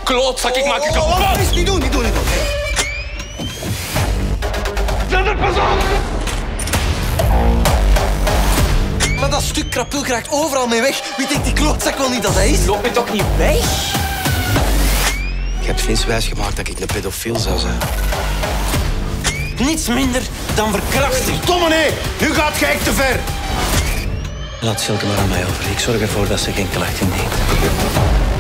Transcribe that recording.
klootzak, ik maak je kapot! Niet doen. Zet het pas op! Maar dat stuk krapul krijgt overal mee weg. Wie denkt die klootzak wel niet dat hij is? Loop je toch niet weg? Je hebt Vince wijsgemaakt dat ik een pedofiel zou zijn. Niets minder dan verkrachting. Domme nee, nu gaat gij te ver. Laat Silke maar aan mij over. Ik zorg ervoor dat ze geen klacht indient.